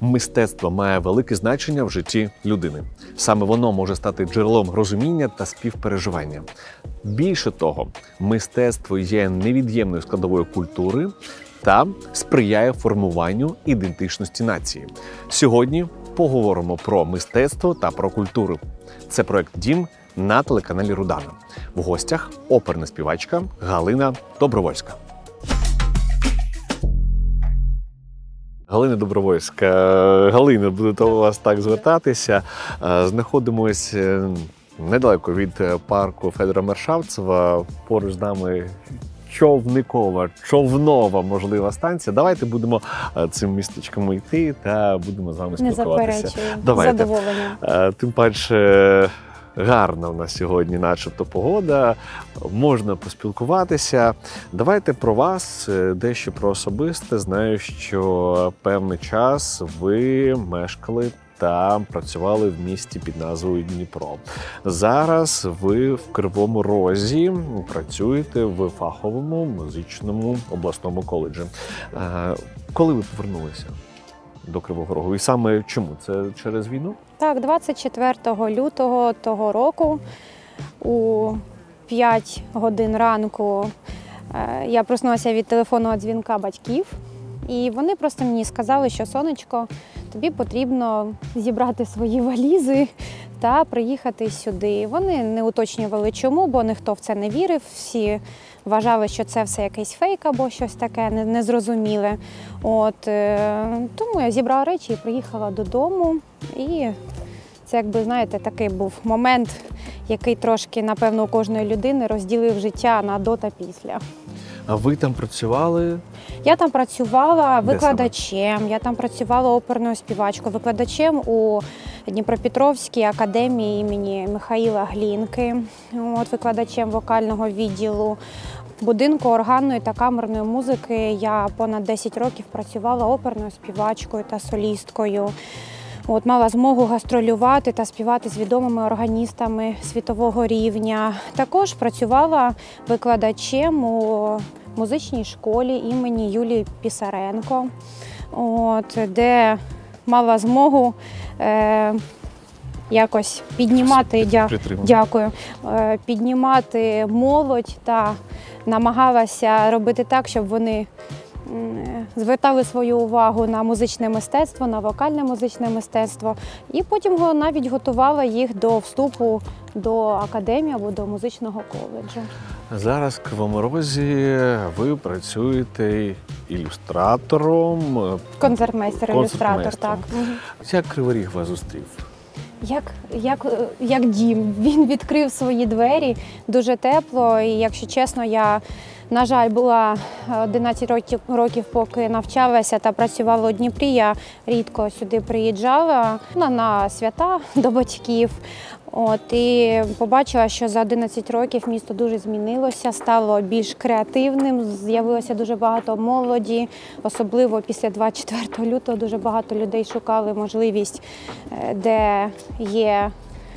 Мистецтво має велике значення в житті людини. Саме воно може стати джерелом розуміння та співпереживання. Більше того, мистецтво є невід'ємною складовою культури та сприяє формуванню ідентичності нації. Сьогодні поговоримо про мистецтво та про культуру. Це проект «Дім» на телеканалі Рудана. В гостях оперна співачка Галина Добровольська. Галина Добровольська. Галина, буду до вас так звертатися. Знаходимося недалеко від парку Федора Мершавцева. Поруч з нами човнова, можлива станція. Давайте будемо цим містечком йти та будемо з вами спілкуватися. Не заперечую. Задоволення. Тим паче гарна у нас сьогодні начебто погода, можна поспілкуватися. Давайте про вас, дещо про особисте. Знаю, що певний час ви мешкали та працювали в місті під назвою Дніпро. Зараз ви в Кривому Розі працюєте в фаховому музичному обласному коледжі. Коли ви повернулися до Кривого Рогу? І саме чому? Це через війну? Так, 24 лютого того року у 5 годин ранку я проснулася від телефонного дзвінка батьків. І вони просто мені сказали, що сонечко, тобі потрібно зібрати свої валізи та приїхати сюди. Вони не уточнювали чому, бо ніхто в це не вірив. Всі вважали, що це все якийсь фейк або щось таке незрозуміле. Тому я зібрала речі і приїхала додому. І це, якби, знаєте, такий був момент, який трошки, напевно, у кожної людини розділив життя на до та після. А ви там працювали? Я там працювала викладачем, я там працювала оперною співачкою, викладачем у Дніпропетровській академії імені Михаїла Глінки, викладачем вокального відділу. В будинку органної та камерної музики я понад 10 років працювала оперною співачкою та солісткою. Мала змогу гастролювати та співати з відомими органістами світового рівня. Також працювала викладачем у музичній школі імені Юлії Пісаренко, де мала змогу якось піднімати молодь та намагалася робити так, щоб вони звертали свою увагу на музичне мистецтво, на вокальне музичне мистецтво. І потім навіть готувала їх до вступу до академії або до музичного коледжу. Зараз в Кривому Розі ви працюєте ілюстратором. Концертмейстер-ілюстратор, так. Як Кривий Ріг вас зустрів? Як дім. Він відкрив свої двері дуже тепло. І, якщо чесно, я, на жаль, була 11 років, поки навчалася та працювала у Дніпрі. Я рідко сюди приїжджала на свята до батьків. І побачила, що за 11 років місто дуже змінилося, стало більш креативним, з'явилося дуже багато молоді. Особливо після 24 лютого дуже багато людей шукали можливість, де є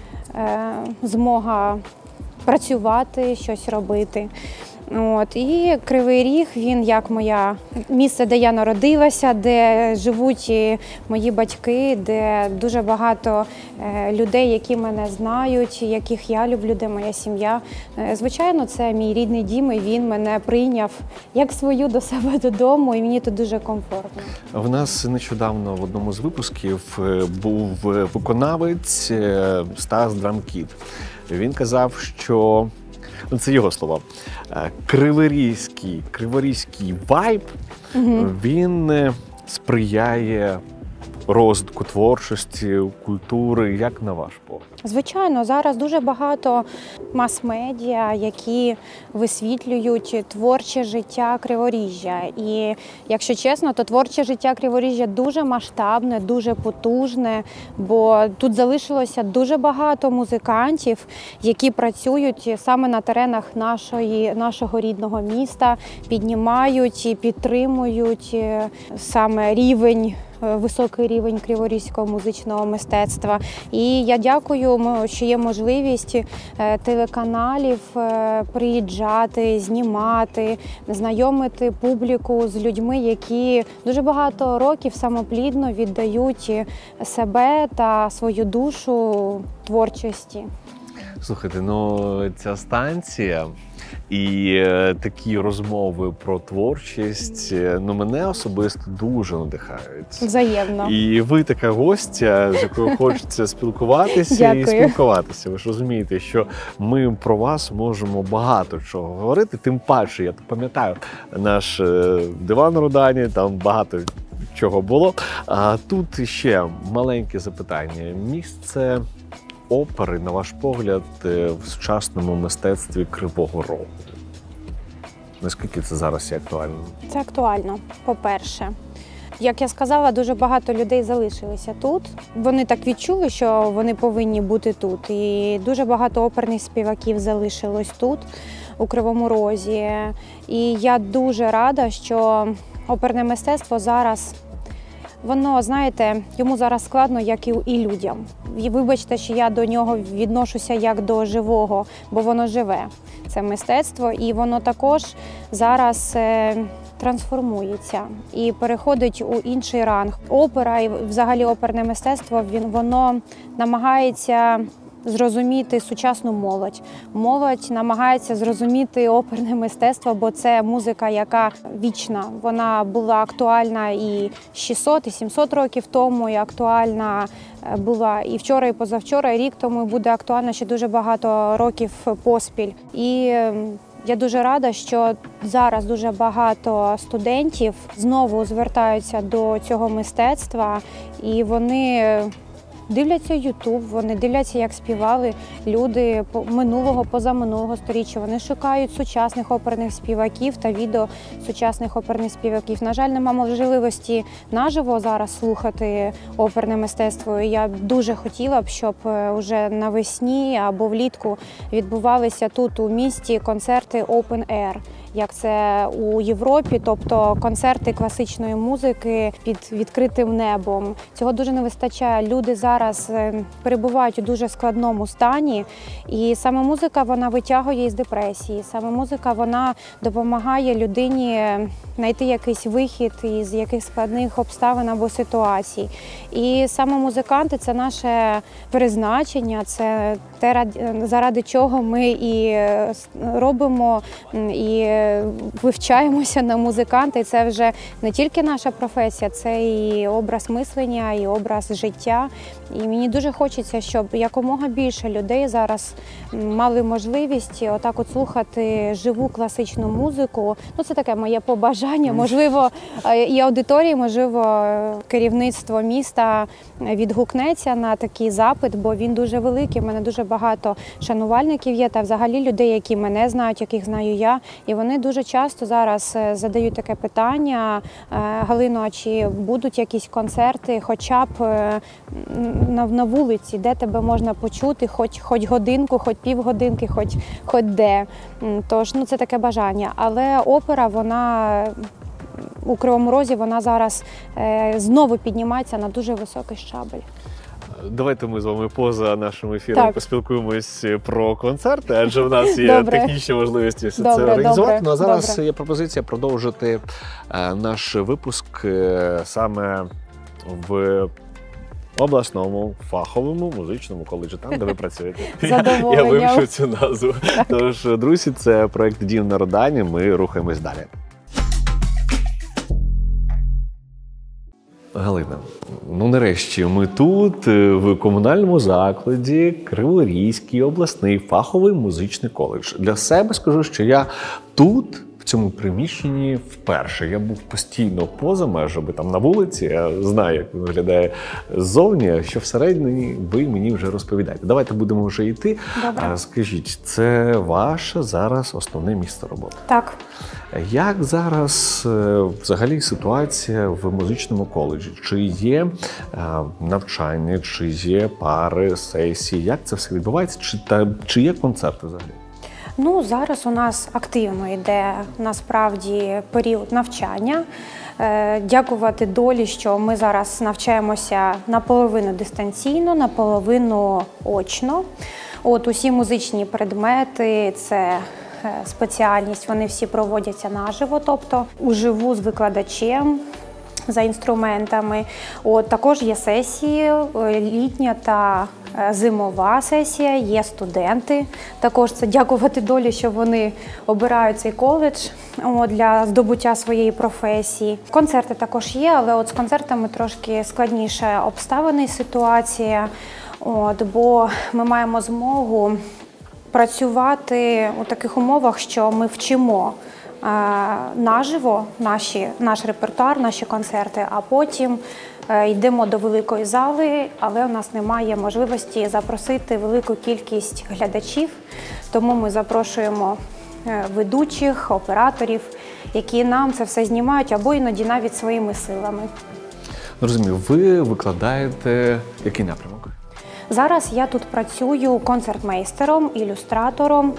змога працювати, щось робити. І Кривий Ріг, він як моє місце, де я народилася, де живуть мої батьки, де дуже багато людей, які мене знають, яких я люблю, де моя сім'я. Звичайно, це мій рідний дім, і він мене прийняв як свою до себе додому, і мені тут дуже комфортно. В нас нещодавно в одному з випусків був виконавець Стас Драмкіт. Він казав, що це його слова. Криворізький вайб, він сприяє розвитку творчості, культури. Як на ваш погляд? Звичайно, зараз дуже багато мас-медіа, які висвітлюють творче життя Криворіжжя. І, якщо чесно, то творче життя Криворіжжя дуже масштабне, дуже потужне, бо тут залишилося дуже багато музикантів, які працюють саме на теренах нашого рідного міста, піднімають і підтримують саме рівень високий рівень криворізького музичного мистецтва. І я дякую, що є можливість телеканалів приїжджати, знімати, знайомити публіку з людьми, які дуже багато років самоплідно віддають себе та свою душу творчості. Слухайте, ця станція і такі розмови про творчість, мене особисто дуже надихають. Взаємно. І ви така гостя, з якою хочеться спілкуватися і спілкуватися. Ви ж розумієте, що ми про вас можемо багато чого говорити, тим паче, я пам'ятаю, наш диван Рудані, там багато чого було. А тут ще маленьке запитання. Місце опери, на ваш погляд, в сучасному мистецтві Кривого Рогу? Наскільки це зараз є актуально? Це актуально, по-перше. Як я сказала, дуже багато людей залишилися тут. Вони так відчули, що вони повинні бути тут. І дуже багато оперних співаків залишилось тут, у Кривому Розі. І я дуже рада, що оперне мистецтво зараз, воно, знаєте, йому зараз складно, як і людям. І вибачте, що я до нього відношуся як до живого, бо воно живе. Це мистецтво, і воно також зараз трансформується і переходить у інший ранг. Опера і взагалі оперне мистецтво, воно намагається зрозуміти сучасну молодь. Молодь намагається зрозуміти оперне мистецтво, бо це музика, яка вічна. Вона була актуальна і 600, і 700 років тому, і актуальна була і вчора, і позавчора, і рік тому, буде актуальна ще дуже багато років поспіль. І я дуже рада, що зараз дуже багато студентів знову звертаються до цього мистецтва, і вони дивляться YouTube, вони дивляться, як співали люди минулого, позаминулого сторіччя. Вони шукають сучасних оперних співаків та відео сучасних оперних співаків. На жаль, нема можливості наживо зараз слухати оперне мистецтво. І я дуже хотіла б, щоб уже навесні або влітку відбувалися тут у місті концерти Open Air, як це у Європі, тобто концерти класичної музики під відкритим небом. Цього дуже не вистачає. Люди зараз перебувають у дуже складному стані, і саме музика, вона витягує із депресії, саме музика, вона допомагає людині знайти якийсь вихід із яких складних обставин або ситуацій. І саме музиканти – це наше призначення, це те, заради чого ми і робимо, і вивчаємося на музиканта. І це вже не тільки наша професія, це і образ мислення, і образ життя. І мені дуже хочеться, щоб якомога більше людей зараз мали можливість отак от слухати живу класичну музику. Це таке моє побажання. Можливо, і аудиторії, можливо, керівництво міста відгукнеться на такий запит, бо він дуже великий. У мене дуже багато шанувальників є, та взагалі людей, які мене знають, яких знаю я. І вони дуже часто зараз задають таке питання: Галино, а чи будуть якісь концерти, хоча б на вулиці, де тебе можна почути, хоч годинку, хоч півгодинки, хоч де. Тож, це таке бажання. Але опера, вона у Кривому Розі, вона зараз знову піднімається на дуже високий щабель. Давайте ми з вами поза нашим ефіром поспілкуємось про концерти, адже в нас є технічні можливості все це організувати. А зараз є пропозиція продовжити наш випуск саме в обласному фаховому музичному коледжі, там, де ви працюєте. Я вивчив цю назву. Тож, друзі, це проєкт «Дім на Рудані». Ми рухаємось далі. Галина, нарешті ми тут, в комунальному закладі Криворізький обласний фаховий музичний коледж. Для себе скажу, що я тут, в цьому приміщенні, вперше. Я був постійно поза межами, там на вулиці, я знаю, як він виглядає ззовні, що всередині ви мені вже розповідаєте. Давайте будемо вже йти. Добре. Скажіть, це ваше зараз основне місце роботи? Так. Як зараз взагалі ситуація в музичному коледжі? Чи є навчання, чи є пари, сесії? Як це все відбувається? Чи є концерти взагалі? Ну, зараз у нас активно йде насправді період навчання. Дякувати долі, що ми зараз навчаємося наполовину дистанційно, наполовину очно. Усі музичні предмети, це спеціальність, вони всі проводяться наживо, тобто уживу з викладачем, за інструментами. Також є сесії, літня та зимова сесія, є студенти. Також це дякувати долі, що вони обирають цей коледж для здобуття своєї професії. Концерти також є, але з концертами трошки складніша обставини і ситуація, бо ми маємо змогу працювати у таких умовах, що ми вчимо наживо наш репертуар, наші концерти, а потім йдемо до великої зали, але у нас немає можливості запросити велику кількість глядачів, тому ми запрошуємо ведучих, операторів, які нам це все знімають, або іноді навіть своїми силами. Розумію, ви викладаєте який напрямок? Зараз я тут працюю концертмейстером, ілюстратором,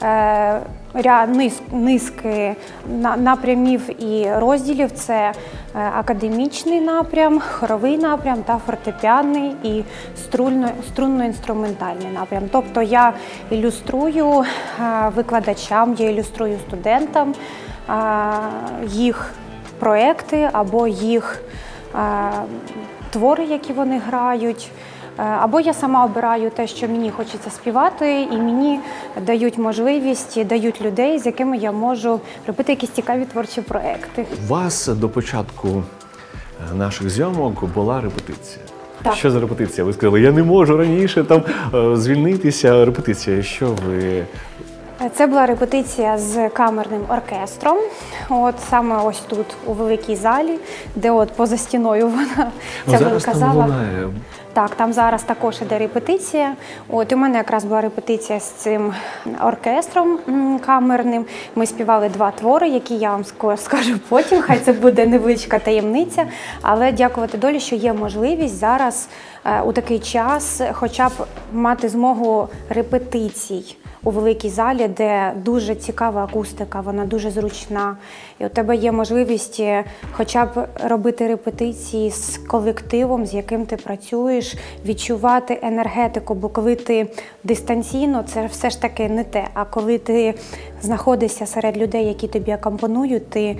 низки напрямів і розділів. Це академічний напрям, хоровий напрям та фортепіанний і струнно-інструментальний напрям. Тобто я ілюструю викладачам, я ілюструю студентам їх проекти або їх твори, які вони грають. Або я сама обираю те, що мені хочеться співати, і мені дають можливість, дають людей, з якими я можу робити якісь цікаві творчі проекти. У вас до початку наших зйомок була репетиція. Так. Що за репетиція? Ви сказали, я не можу раніше там звільнитися. Репетиція, що ви... Це була репетиція з камерним оркестром, саме ось тут, у великій залі, де поза стіною вона ця велика зала. Так, там зараз також іде репетиція. У мене якраз була репетиція з цим оркестром камерним. Ми співали 2 твори, які я вам скажу потім, хай це буде невеличка таємниця. Але дякувати долі, що є можливість зараз у такий час хоча б мати змогу репетицій у великій залі, де дуже цікава акустика, вона дуже зручна. І у тебе є можливість хоча б робити репетиції з колективом, з яким ти працюєш, відчувати енергетику, бо коли ти дистанційно, це все ж таки не те. А коли ти знаходишся серед людей, які тобі акомпанують, ти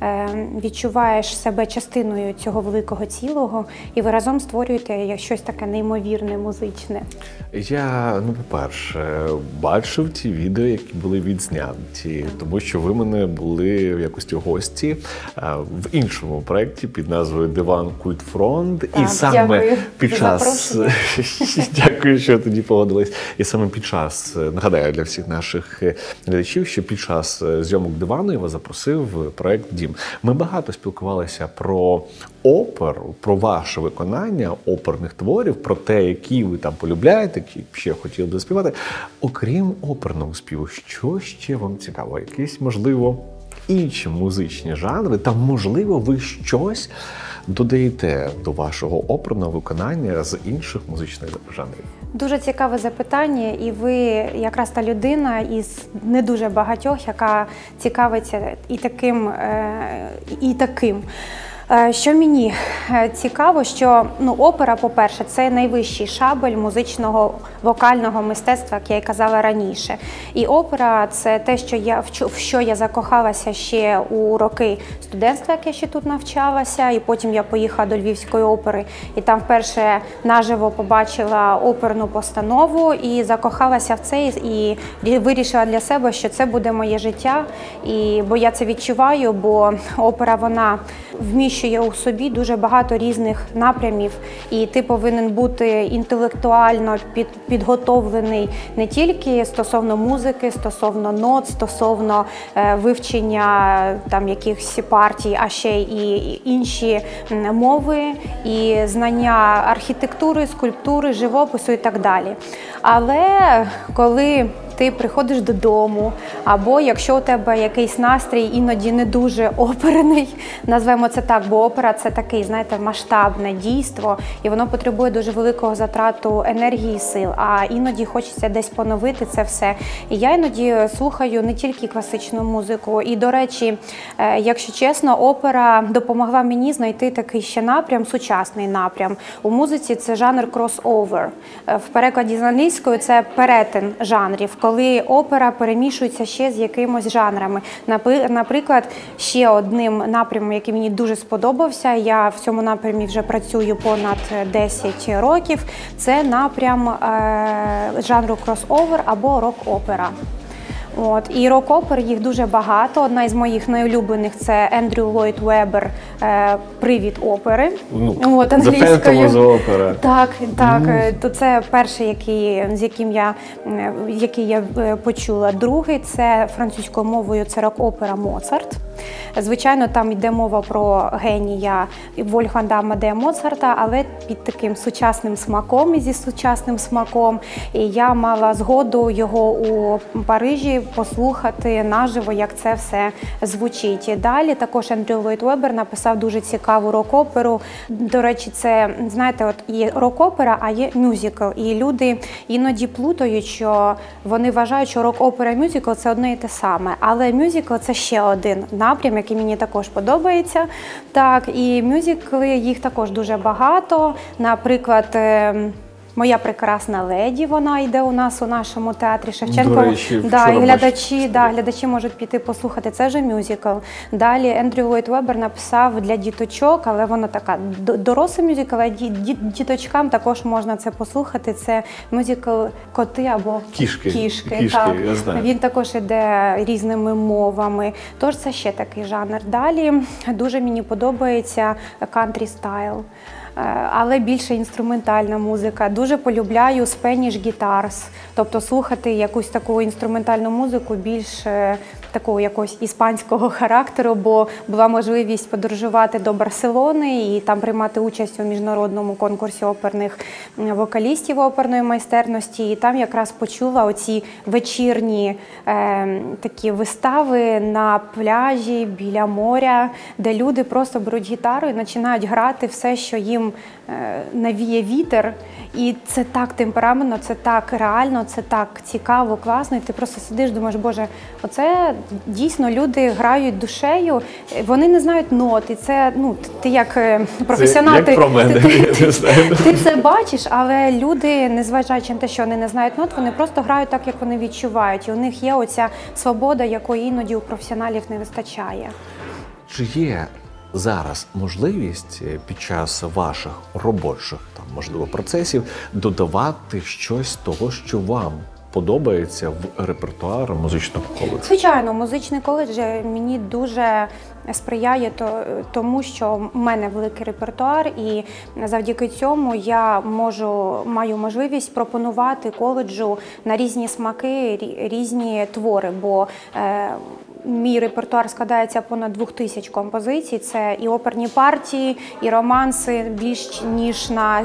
відчуваєш себе частиною цього великого цілого, і ви разом створюєте щось таке неймовірне, музичне. Я, по-перше, бачив ті відео, які були відзняті, тому що ви мене були в якості гості в іншому проєкті під назвою «Диван Культ Фронт». І саме під час... Дякую, що тоді погодились. І саме під час, нагадаю для всіх наших глядачів, що під час зйомок «Дивану» я вас запросив в проєкт «Дім». Ми багато спілкувалися про оперу, про ваше виконання оперних творів, про те, які ви там полюбляєте, які ще хотіли б заспівати. Окрім оперного співу, що ще вам цікаво? Якісь, можливо, інші музичні жанри? Та, можливо, ви щось додаєте до вашого оперного виконання з інших музичних жанрів? Дуже цікаве запитання, і ви якраз та людина із не дуже багатьох, яка цікавиться і таким, і таким. Що мені цікаво, що опера, по-перше, це найвищий шабель музичного вокального мистецтва, як я й казала раніше. І опера – це те, в що я закохалася ще у роки студентства, як я ще тут навчалася, і потім я поїхала до Львівської опери, і там вперше наживо побачила оперну постанову, і закохалася в це, і вирішила для себе, що це буде моє життя, бо я це відчуваю, бо опера, вона вміщує у собі дуже багато різних напрямів, і ти повинен бути інтелектуально підготовлений не тільки стосовно музики, стосовно нот, стосовно вивчення там якихось партій, а ще і інші мови, і знання архітектури, скульптури, живопису і так далі. Але коли ти приходиш додому, або якщо у тебе якийсь настрій іноді не дуже оперний, назвемо це так, бо опера – це такий, знаєте, масштабне дійство, і воно потребує дуже великого затрату енергії і сил, а іноді хочеться десь поновити це все. І я іноді слухаю не тільки класичну музику, і, до речі, якщо чесно, опера допомогла мені знайти такий ще напрям, сучасний напрям. У музиці це жанр кросовер. В перекладі з англійської це перетин жанрів, коли опера перемішується ще з якимось жанрами. Наприклад, ще одним напрямом, який мені дуже сподобався, я в цьому напрямі вже працюю понад 10 років, це напрям жанру кросовер або рок-опера. І рок-опер, їх дуже багато. Одна із моїх найулюблених – це Ендрю Ллойд Веббер «Привід опери». The Phantom of the Opera. Так. То це перший, який я почула. Другий – це французькою мовою, це рок-опера «Моцарт». Звичайно, там йде мова про генія Вольфганга Амадея Моцарта, але під таким сучасним смаком і зі сучасним смаком. І я мала згоду його у Парижі послухати наживо, як це все звучить. І далі також Ендрю Ллойд Веббер написав дуже цікаву рок-оперу. До речі, це, знаєте, от є рок-опера, а є мюзикл. І люди іноді плутають, що вони вважають, що рок-опера і мюзикл – це одне і те саме. Але мюзикл – це ще один напрям, який мені також подобається. Так, і мюзикли, їх також дуже багато. Наприклад, «Моя прекрасна леді», вона йде у нас у нашому театрі Шевченко. До речі, і глядачі можуть піти послухати, це вже мюзикл. Далі Ендрю Ллойд Веббер написав для діточок, але вона така дорослий мюзикл, а діточкам також можна це послухати. Це мюзикл «Коти» або «Кішки». Так. Я знаю. Він також іде різними мовами. Тож це ще такий жанр. Далі дуже мені подобається country style. Але більше інструментальна музика. Дуже полюбляю Spanish guitars, тобто слухати якусь таку інструментальну музику більш такого якогось іспанського характеру, бо була можливість подорожувати до Барселони і там приймати участь у міжнародному конкурсі оперних вокалістів оперної майстерності. І там якраз почула оці вечірні такі вистави на пляжі біля моря, де люди просто беруть гітару і починають грати все, що їм навіє вітер. І це так темпераментно, це так реально, це так цікаво, класно. І ти просто сидиш, думаєш, боже, оце дійсно люди грають душею, вони не знають нот. І це, ти як професіонал, це як про мене, я не знаю. Ти це бачиш, але люди, незважаючи на те, що вони не знають нот, вони просто грають так, як вони відчувають. І у них є оця свобода, якої іноді у професіоналів не вистачає. Чи є зараз можливість під час ваших робочих, можливо, процесів додавати щось з того, що вам подобається в репертуар музичного коледжу? Звичайно, музичний коледж мені дуже сприяє тому, що в мене великий репертуар, і завдяки цьому я маю можливість пропонувати коледжу на різні смаки, різні твори, бо мій репертуар складається понад 2000 композицій. Це і оперні партії, і романси більш ніж на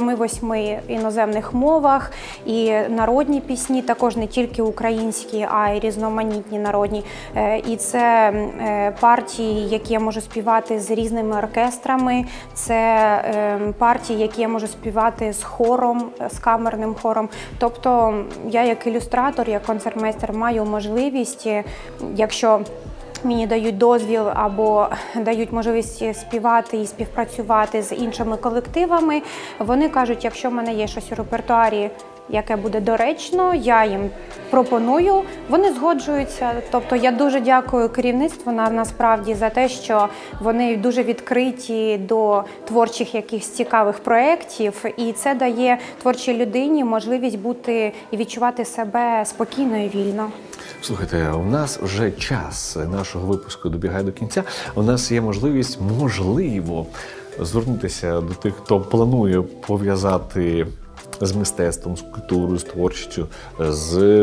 7-8 іноземних мовах, і народні пісні, також не тільки українські, а й різноманітні народні. І це партії, які я можу співати з різними оркестрами, це партії, які я можу співати з хором, з камерним хором. Тобто я як ілюстратор, як концертмейстер маю можливість, якщо мені дають дозвіл або дають можливість співати і співпрацювати з іншими колективами, вони кажуть, якщо в мене є щось у репертуарі, яке буде доречно, я їм пропоную, вони згоджуються. Тобто я дуже дякую керівництву насправді за те, що вони дуже відкриті до творчих якихось цікавих проєктів, і це дає творчій людині можливість бути і відчувати себе спокійно і вільно. Слухайте, у нас вже час нашого випуску добігає до кінця. У нас є можливість, можливо, звернутися до тих, хто планує пов'язати з мистецтвом, з культурою, з творчістю, з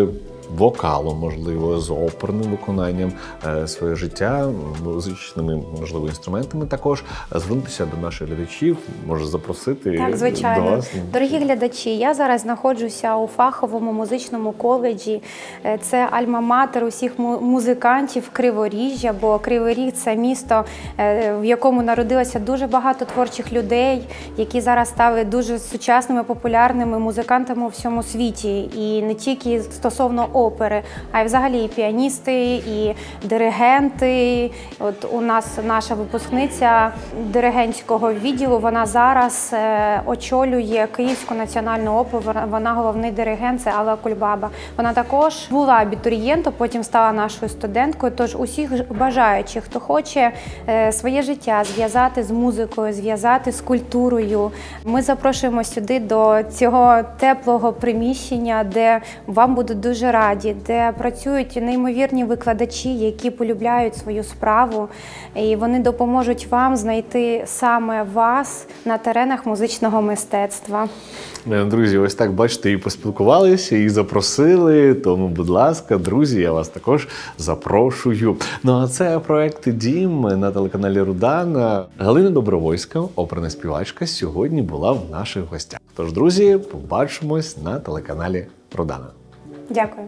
вокалом, можливо, з оперним виконанням, своє життя, музичними, можливо, інструментами також, звернутися до наших глядачів, може запросити Так, звичайно. до вас. Дорогі глядачі, я зараз знаходжуся у фаховому музичному коледжі. Це альма-матер усіх музикантів Криворіжжя, бо Кривий Ріг – це місто, в якому народилося дуже багато творчих людей, які зараз стали дуже сучасними, популярними музикантами у всьому світі. І не тільки стосовно опери, а й взагалі і піаністи, і диригенти. От у нас наша випускниця диригентського відділу, вона зараз очолює Київську національну оперу, вона головний диригент, це Алла Кульбаба. Вона також була абітурієнтом, потім стала нашою студенткою, тож усіх бажаючих, хто хоче своє життя зв'язати з музикою, зв'язати з культурою, ми запрошуємо сюди до цього теплого приміщення, де вам будуть дуже раді, де працюють неймовірні викладачі, які полюбляють свою справу, і вони допоможуть вам знайти саме вас на теренах музичного мистецтва. Друзі, ось так, бачите, і поспілкувалися, і запросили, тому, будь ласка, друзі, я вас також запрошую. Ну, а це проект «Дім» на телеканалі Рудана. Галина Добровольська, оперна співачка, сьогодні була в наших гостях. Тож, друзі, побачимось на телеканалі Рудана. Дякую.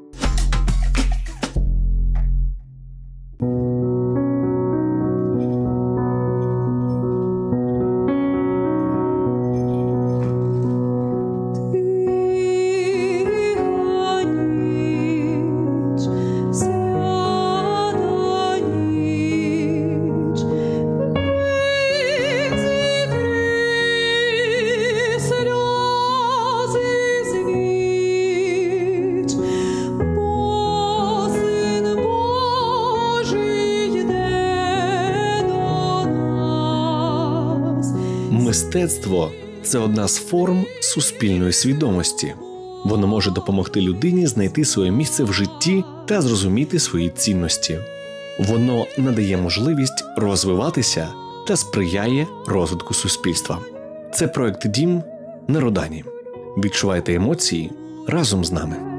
Мистецтво – це одна з форм суспільної свідомості. Воно може допомогти людині знайти своє місце в житті та зрозуміти свої цінності. Воно надає можливість розвиватися та сприяє розвитку суспільства. Це проект «Дім» на Рудані. Відчувайте емоції разом з нами.